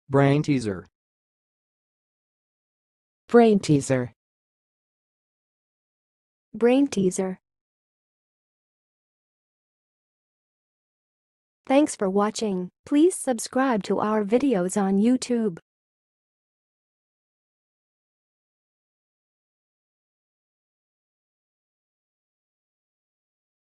BRAINTEASER. BRAINTEASER. BRAINTEASER. Thanks for watching. Please subscribe to our videos on YouTube.